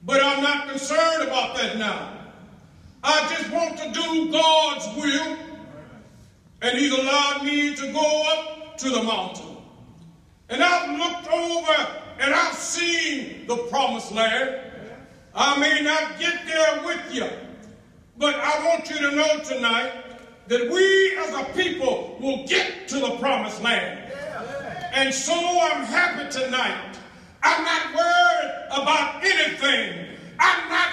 But I'm not concerned about that now. I just want to do God's will. And he's allowed me to go up to the mountain. And I've looked over and I've seen the promised land. I may not get there with you, but I want you to know tonight that we as a people will get to the promised land. And so I'm happy tonight. I'm not worried about anything. I'm not